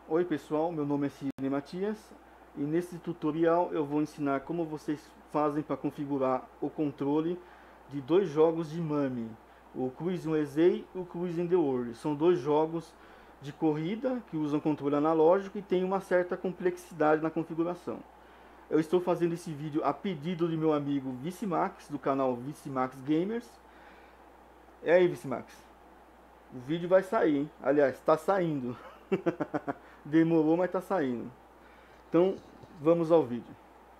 Oi pessoal, meu nome é Sidney Matias e nesse tutorial eu vou ensinar como vocês fazem para configurar o controle de dois jogos de Mami, o Cruis'n USA e o Cruis'n The World. São dois jogos de corrida que usam controle analógico e tem uma certa complexidade na configuração. Eu estou fazendo esse vídeo a pedido de meu amigo Vicimax, do canal Vicimax Gamers. E aí Vicimax, o vídeo vai sair, hein? Aliás, está saindo. Demorou, mas tá saindo. Então, vamos ao vídeo.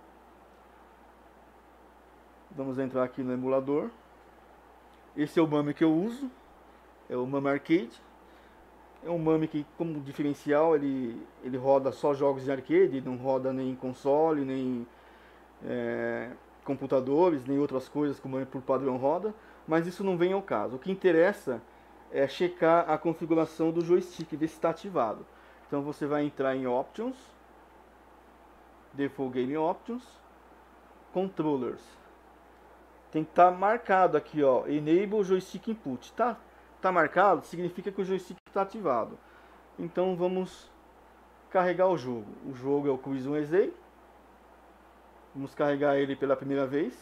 Vamos entrar aqui no emulador. Esse é o MAME que eu uso. É o MAME Arcade. É um MAME que, como diferencial, ele roda só jogos de arcade. Não roda nem console, nem computadores, nem outras coisas que o MAME por padrão roda. Mas isso não vem ao caso. O que interessa é checar a configuração do joystick, ver se está ativado. Então você vai entrar em Options, Default Game Options, Controllers. Tem que estar marcado aqui, ó, Enable Joystick Input. Tá marcado, significa que o joystick está ativado. Então vamos carregar o jogo. O jogo é o Cruis'n USA. Vamos carregar ele pela primeira vez.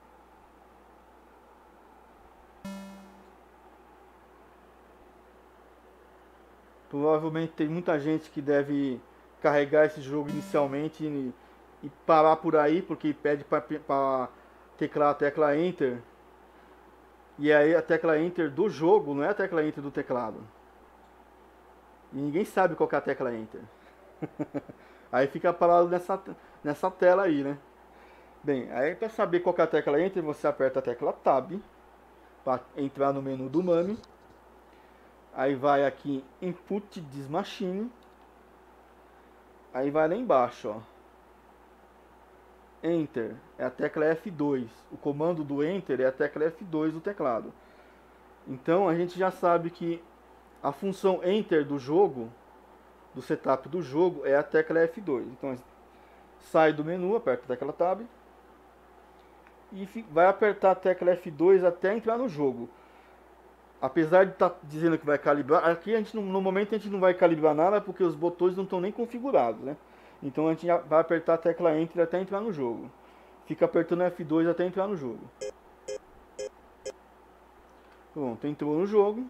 Provavelmente tem muita gente que deve carregar esse jogo inicialmente e parar por aí, porque pede para teclar a tecla Enter. E aí a tecla Enter do jogo não é a tecla Enter do teclado. E ninguém sabe qual que é a tecla Enter. Aí fica parado nessa tela aí, né? Bem, aí para saber qual que é a tecla Enter, você aperta a tecla Tab para entrar no menu do MAME. Aí vai aqui Input this Machine. Aí vai lá embaixo, ó. Enter é a tecla F2. O comando do Enter é a tecla F2 do teclado. Então a gente já sabe que a função Enter do jogo, do setup do jogo, é a tecla F2. Então sai do menu, aperta a tecla Tab e vai apertar a tecla F2 até entrar no jogo. Apesar de estar dizendo que vai calibrar, aqui no momento a gente não vai calibrar nada porque os botões não estão nem configurados, né? Então a gente vai apertar a tecla Enter até entrar no jogo. Fica apertando F2 até entrar no jogo. Pronto, entrou no jogo.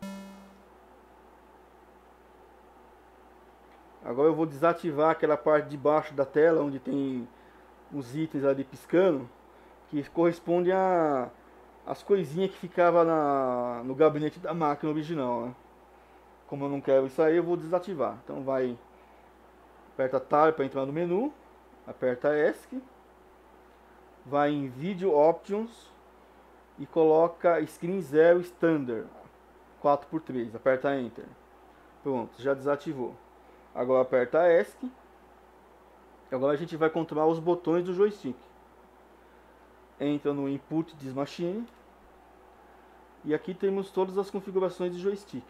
Agora eu vou desativar aquela parte de baixo da tela onde tem os itens ali piscando, que corresponde as coisinhas que ficava no gabinete da máquina original, né? Como eu não quero isso aí, eu vou desativar. Então vai, aperta Tab para entrar no menu, aperta ESC, vai em Video Options e coloca Screen 0 Standard 4x3, aperta Enter. Pronto, já desativou. Agora aperta ESC. Agora a gente vai controlar os botões do joystick. Entra no Input this Machine. E aqui temos todas as configurações de joystick.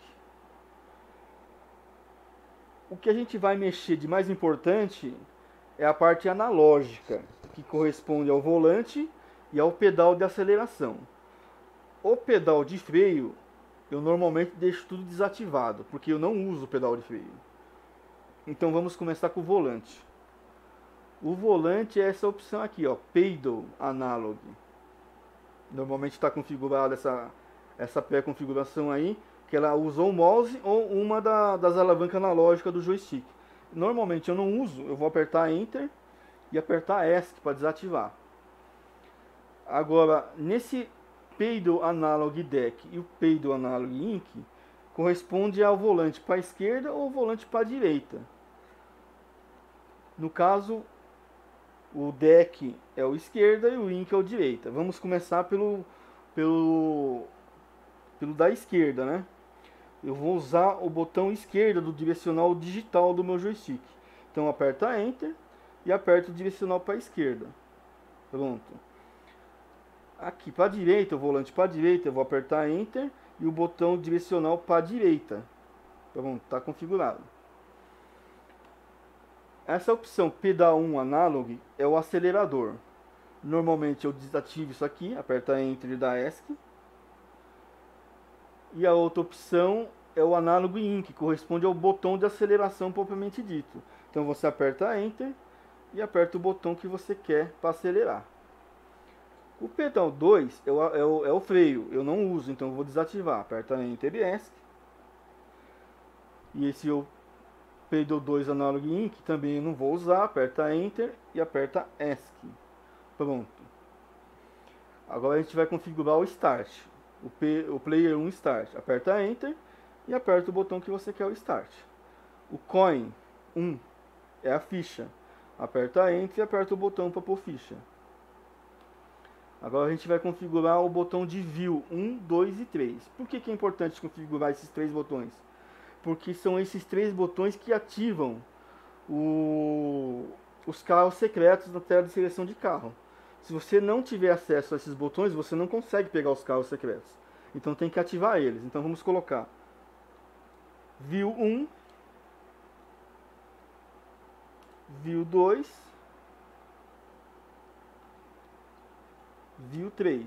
O que a gente vai mexer de mais importante é a parte analógica, que corresponde ao volante e ao pedal de aceleração. O pedal de freio, eu normalmente deixo tudo desativado, porque eu não uso o pedal de freio. Então vamos começar com o volante. O volante é essa opção aqui, ó, Pedal Analog. Normalmente está configurada essa pré-configuração aí, que ela usa o mouse ou uma das alavancas analógicas do joystick. Normalmente eu não uso, eu vou apertar Enter e apertar ESC para desativar. Agora, nesse Pedal Analog Deck e o Pedal Analog Inc, corresponde ao volante para a esquerda ou volante para a direita. No caso, o deck é o esquerda e o Inc é o direita. Vamos começar pelo da esquerda, né? Eu vou usar o botão esquerdo do direcional digital do meu joystick. Então aperta Enter e aperto o direcional para a esquerda. Pronto. Aqui para a direita, o volante para a direita, eu vou apertar Enter e o botão direcional para a direita. Pronto, está configurado. Essa opção Pedal 1 Analog é o acelerador. Normalmente eu desativo isso aqui, aperta Enter e dá ESC. E a outra opção é o análogo IN, que corresponde ao botão de aceleração propriamente dito. Então você aperta Enter e aperta o botão que você quer para acelerar. O pedal 2 é o freio, eu não uso, então eu vou desativar. Aperta Enter e ESC. E esse é o pedal 2 análogo IN, que também eu não vou usar. Aperta Enter e aperta ESC. Pronto. Agora a gente vai configurar o Start. O Player 1 Start. Aperta Enter e aperta o botão que você quer o Start. O Coin 1 é a ficha. Aperta Enter e aperta o botão para pôr ficha. Agora a gente vai configurar o botão de View 1, 2 e 3. Por que é importante configurar esses três botões? Porque são esses três botões que ativam os carros secretos na tela de seleção de carro. Se você não tiver acesso a esses botões, você não consegue pegar os carros secretos. Então tem que ativar eles. Então vamos colocar View 1, View 2, View 3.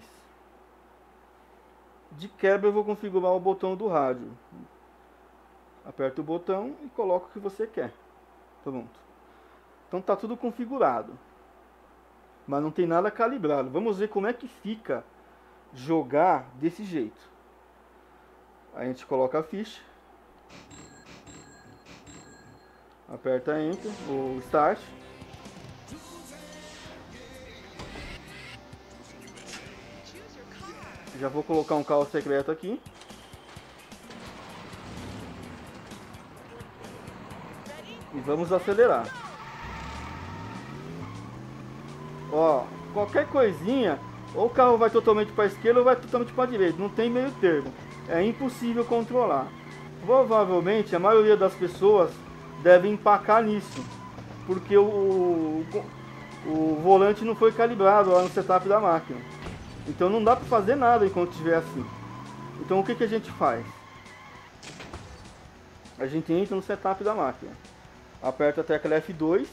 De quebra eu vou configurar o botão do rádio. Aperta o botão e coloca o que você quer. Pronto. Então está tudo configurado. Mas não tem nada calibrado. Vamos ver como é que fica jogar desse jeito. A gente coloca a ficha. Aperta Enter, ou Start. Já vou colocar um carro secreto aqui. E vamos acelerar. Ó, qualquer coisinha, ou o carro vai totalmente para a esquerda ou vai totalmente para a direita. Não tem meio termo. É impossível controlar. Provavelmente a maioria das pessoas deve empacar nisso. Porque o volante não foi calibrado lá no setup da máquina. Então não dá para fazer nada enquanto estiver assim. Então o que a gente faz? A gente entra no setup da máquina. Aperta a tecla F2.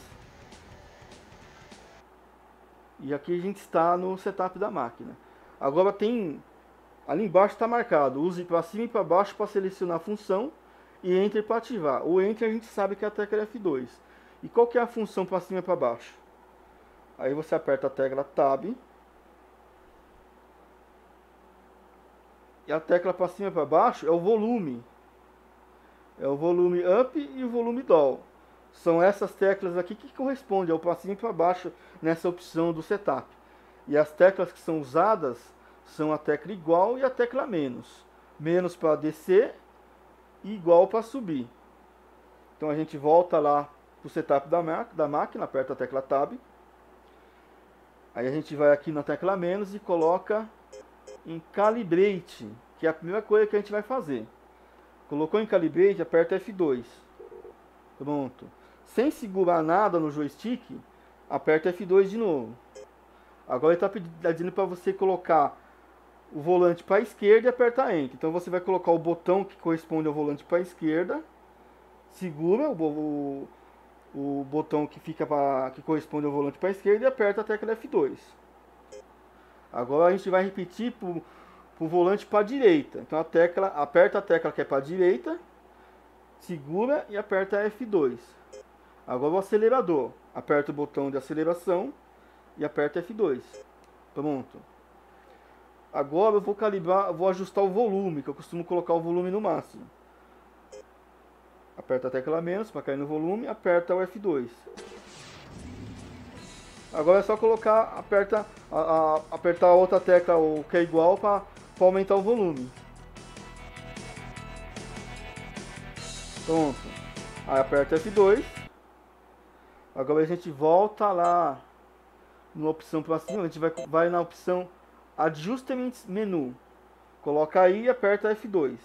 E aqui a gente está no setup da máquina. Agora tem... Ali embaixo está marcado. Use para cima e para baixo para selecionar a função. E Enter para ativar. O Enter a gente sabe que é a tecla F2. E qual que é a função para cima e para baixo? Aí você aperta a tecla Tab. E a tecla para cima e para baixo é o volume. É o volume up e o volume down. São essas teclas aqui que correspondem ao para cima e para baixo nessa opção do setup. E as teclas que são usadas são a tecla igual e a tecla menos. Menos para descer e igual para subir. Então a gente volta lá para o setup da máquina, aperta a tecla Tab. Aí a gente vai aqui na tecla menos e coloca em Calibrate, que é a primeira coisa que a gente vai fazer. Colocou em Calibrate, aperta F2. Pronto. Sem segurar nada no joystick, aperta F2 de novo. Agora ele está pedindo para você colocar o volante para a esquerda e aperta Enter. Então você vai colocar o botão que corresponde ao volante para a esquerda, segura o botão que corresponde ao volante para a esquerda e aperta a tecla F2. Agora a gente vai repetir para o volante para a direita. Então aperta a tecla que é para a direita, segura e aperta F2. Agora o acelerador. Aperta o botão de aceleração e aperta F2. Pronto. Agora eu vou calibrar, vou ajustar o volume, que eu costumo colocar o volume no máximo. Aperta a tecla menos para cair no volume, aperta o F2. Agora é só colocar, apertar a outra tecla, o que é igual, para aumentar o volume. Pronto. Aí aperta F2. Agora a gente volta lá na opção para cima, a gente vai na opção Adjustments Menu. Coloca aí e aperta F2.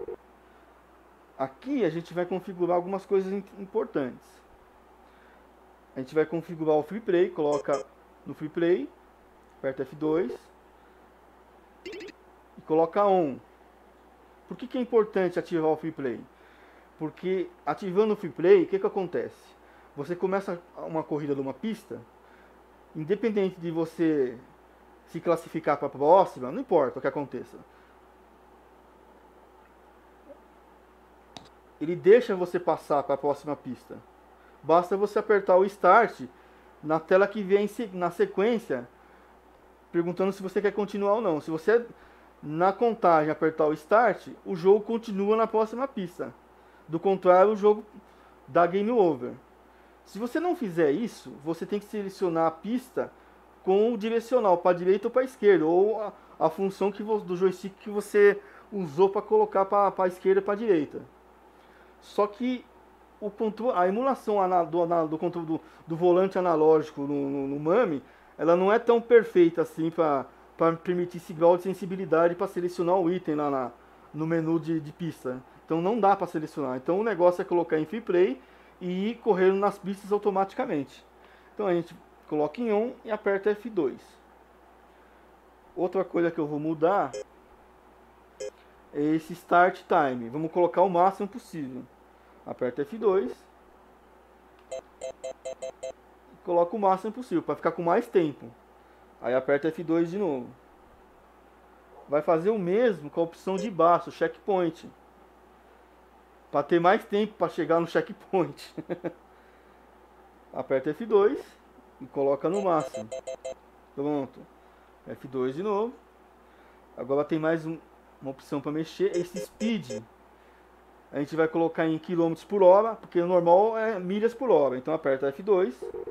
Aqui a gente vai configurar algumas coisas importantes. A gente vai configurar o Free Play, coloca no Free Play, aperta F2 e coloca On. Por que é importante ativar o Free Play? Porque ativando o Free Play, o que acontece? Você começa uma corrida de uma pista, independente de você se classificar para a próxima, não importa o que aconteça. ele deixa você passar para a próxima pista. Basta você apertar o Start na tela que vem na sequência, perguntando se você quer continuar ou não. Se você, na contagem, apertar o Start, o jogo continua na próxima pista. Do contrário, o jogo dá Game Over. Se você não fizer isso, você tem que selecionar a pista com o direcional para a direita ou para a esquerda, ou a função do joystick que você usou para colocar para a esquerda ou para a direita. Só que a emulação do controle do volante analógico no MAME, ela não é tão perfeita assim para permitir esse grau de sensibilidade para selecionar o item lá no menu de pista. Então não dá para selecionar. Então o negócio é colocar em Free Play e ir correndo nas pistas automaticamente. Então a gente coloca em on e aperta F2. Outra coisa que eu vou mudar é esse Start Time. Vamos colocar o máximo possível. Aperta F2. Coloca o máximo possível para ficar com mais tempo. Aí aperta F2 de novo. Vai fazer o mesmo com a opção de baixo, checkpoint. Para ter mais tempo para chegar no checkpoint. Aperta F2 e coloca no máximo. Pronto. F2 de novo. Agora tem mais uma opção para mexer. Esse speed. A gente vai colocar em km por hora, porque o normal é milhas por hora. Então aperta F2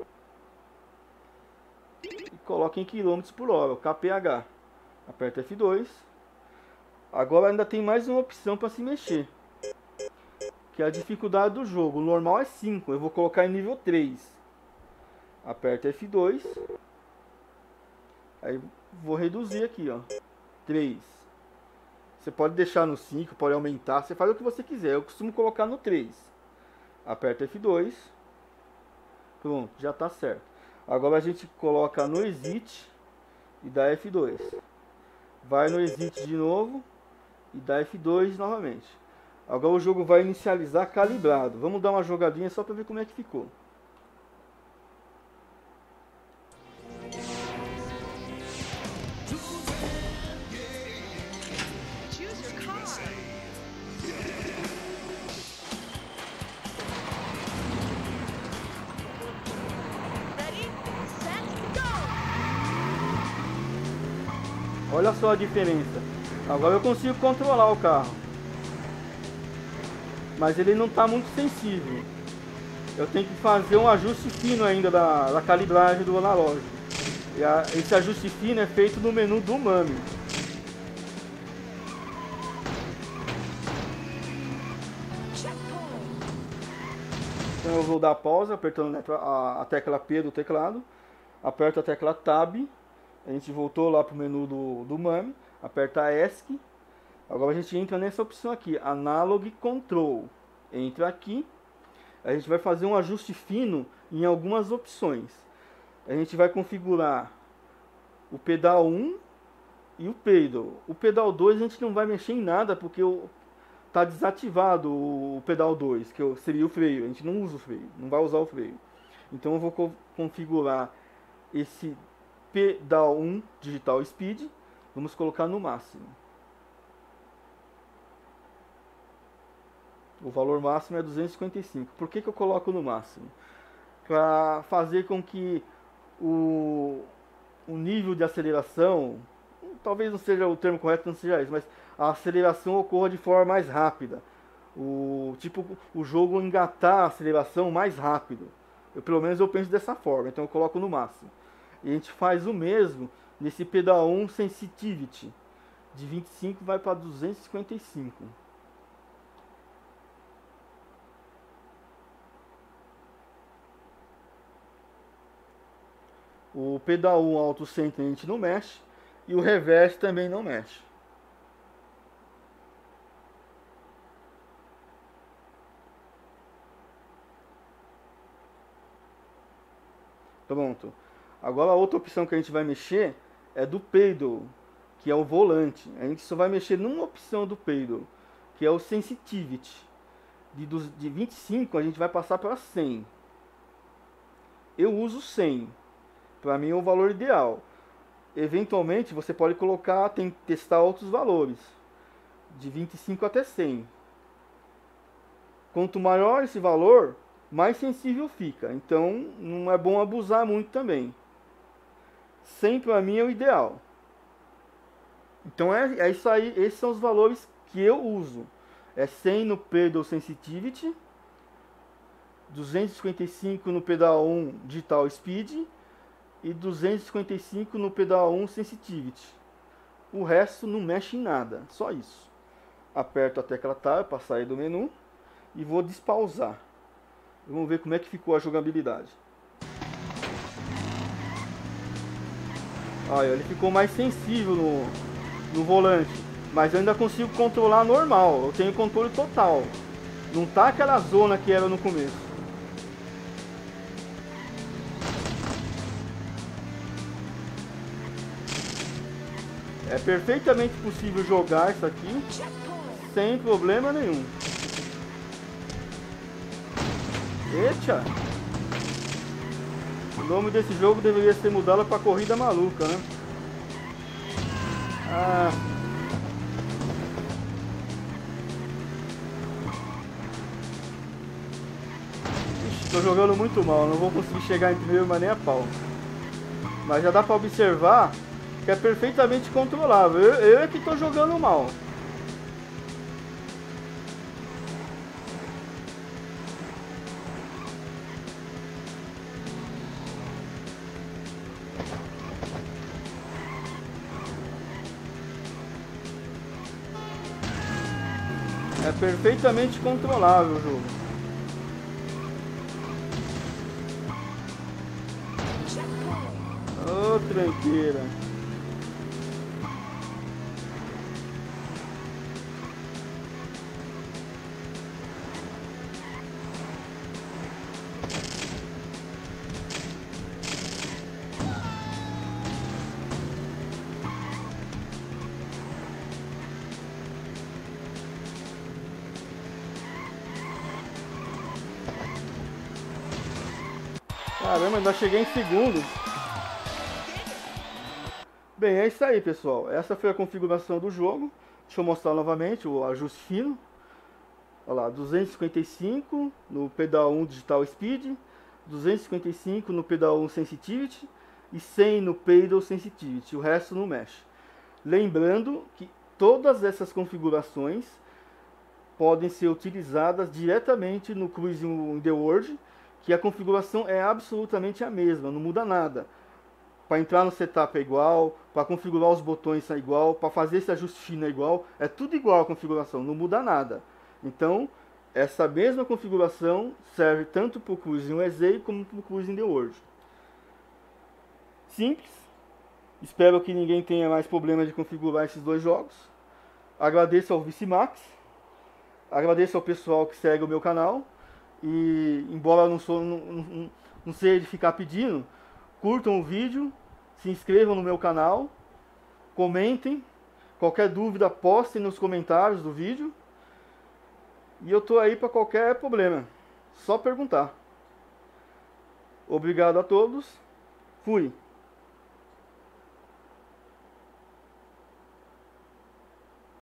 e coloca em km por hora, o kph. Aperta F2. Agora ainda tem mais uma opção para se mexer, que é a dificuldade do jogo. O normal é 5, eu vou colocar em nível 3. Aperta F2. Aí vou reduzir aqui, ó, 3. Você pode deixar no 5, pode aumentar, você faz o que você quiser. Eu costumo colocar no 3. Aperta F2. Pronto, já está certo. Agora a gente coloca no Exit e dá F2. Vai no Exit de novo e dá F2 novamente. Agora o jogo vai inicializar calibrado. Vamos dar uma jogadinha só para ver como é que ficou. Olha só a diferença. Agora eu consigo controlar o carro. Mas ele não está muito sensível. Eu tenho que fazer um ajuste fino ainda da calibragem do analógico. E esse ajuste fino é feito no menu do MAME. Então eu vou dar pausa apertando a tecla P do teclado. Aperto a tecla Tab. A gente voltou lá para o menu do MAME. Aperta ESC. Agora a gente entra nessa opção aqui, Analog Control. Entra aqui. A gente vai fazer um ajuste fino em algumas opções. A gente vai configurar o pedal 1 e o pedal. O pedal 2 a gente não vai mexer em nada porque está desativado o pedal 2, que seria o freio. A gente não usa o freio, não vai usar o freio. Então eu vou configurar esse pedal 1 Digital Speed. Vamos colocar no máximo. O valor máximo é 255. Por que eu coloco no máximo? Para fazer com que o nível de aceleração, talvez não seja o termo correto, não seja isso, mas a aceleração ocorra de forma mais rápida. O jogo engatar a aceleração mais rápido. Pelo menos eu penso dessa forma, então eu coloco no máximo. E a gente faz o mesmo nesse pedal 1 Sensitivity. De 25 vai para 255. O pedal 1 Auto Center a gente não mexe. E o reverse também não mexe. Pronto. Agora a outra opção que a gente vai mexer é do pedal, que é o volante. A gente só vai mexer numa opção do pedal, que é o Sensitivity. De 25 a gente vai passar para 100. Eu uso 100. Para mim é o valor ideal. Eventualmente você pode colocar, tem que testar outros valores. De 25 até 100. Quanto maior esse valor, mais sensível fica. Então não é bom abusar muito também. 100 para mim é o ideal. Então é isso aí, esses são os valores que eu uso. É 100 no Pedal Sensitivity, 255 no pedal 1 Digital Speed e 255 no pedal 1 Sensitivity. O resto não mexe em nada, só isso. Aperto a tecla Tab para sair do menu e vou despausar. Vamos ver como é que ficou a jogabilidade. Olha, ele ficou mais sensível no volante, mas eu ainda consigo controlar normal. Eu tenho controle total. Não tá aquela zona que era no começo. É perfeitamente possível jogar isso aqui sem problema nenhum. Eita! O nome desse jogo deveria ser mudado para Corrida Maluca, né? Ah. Ixi, tô jogando muito mal, não vou conseguir chegar em primeiro, mas nem a pau. Mas já dá para observar que é perfeitamente controlável. Eu é que tô jogando mal. É perfeitamente controlável o jogo. Ô, tranqueira. Caramba, ainda cheguei em segundo. Bem, é isso aí, pessoal. Essa foi a configuração do jogo. Deixa eu mostrar novamente o ajuste fino. Olha lá, 255 no pedal 1 Digital Speed, 255 no pedal 1 Sensitivity e 100 no Pedal Sensitivity. O resto não mexe. Lembrando que todas essas configurações podem ser utilizadas diretamente no Cruising the World, que a configuração é absolutamente a mesma, não muda nada. Para entrar no setup é igual, para configurar os botões é igual, para fazer esse ajuste fino é igual, é tudo igual a configuração, não muda nada. Então, essa mesma configuração serve tanto para o Cruising USA como para o Cruising the World. Simples. Espero que ninguém tenha mais problema de configurar esses dois jogos. Agradeço ao ViciMax. Agradeço ao pessoal que segue o meu canal. E embora eu não seja de ficar pedindo, curtam o vídeo, se inscrevam no meu canal, comentem, qualquer dúvida postem nos comentários do vídeo. E eu tô aí para qualquer problema, só perguntar. Obrigado a todos, fui!